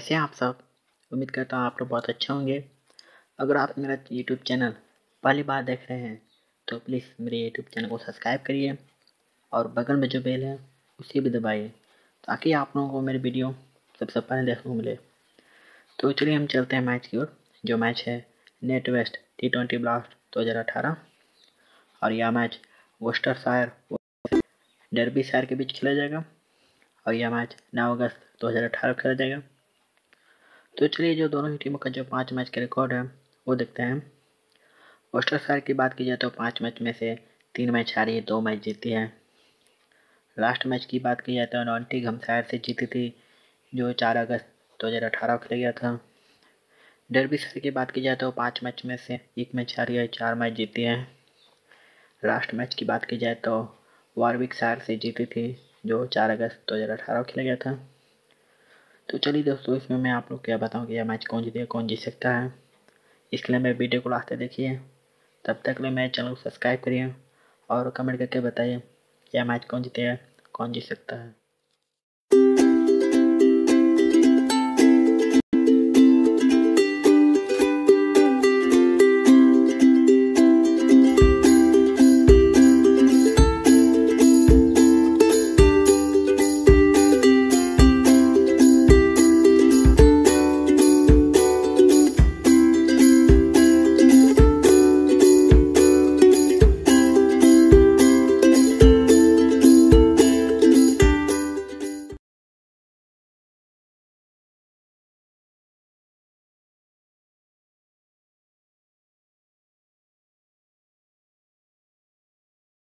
कैसे हैं आप सब। उम्मीद करता हूँ आप लोग बहुत अच्छे होंगे। अगर आप मेरा यूट्यूब चैनल पहली बार देख रहे हैं तो प्लीज़ मेरे यूट्यूब चैनल को सब्सक्राइब करिए और बगल में जो बेल है उसे भी दबाइए ताकि आप लोगों को मेरी वीडियो सबसे पहले देखने को मिले। तो चलिए हम चलते हैं मैच की ओर। जो मैच है नेट वेस्ट T20 ब्लास्ट 2018 और यह मैच वोस्टरशायर डर्बीशायर के बीच खेला जाएगा और यह मैच 9 अगस्त 2018 को खेला जाएगा। तो चलिए जो दोनों ही टीमों का जो 5 मैच का रिकॉर्ड है वो देखते हैं। वोस्टरशायर की बात की जाए तो 5 मैच में से 3 मैच हारी है, 2 मैच जीती है। लास्ट मैच की बात की जाए तो नॉटिंघमशायर से जीती थी जो 4 अगस्त 2018 को खेला गया था। डर्बीशायर की बात की जाए तो 5 मैच में से 1 मैच हारी है, 4 मैच जीती है। लास्ट मैच की बात की जाए तो वारविकशायर से जीती थी जो 4 अगस्त 2018 को खेला गया था। तो चलिए दोस्तों, इसमें मैं आप लोग क्या बताऊँ कि यह मैच कौन जीतेगा, कौन जीत सकता है। इसके लिए मेरे वीडियो को लास्ट तक देखिए। तब तक के लिए मेरे चैनल को सब्सक्राइब करिए और कमेंट करके बताइए यह मैच कौन जीतेगा, कौन जीत सकता है।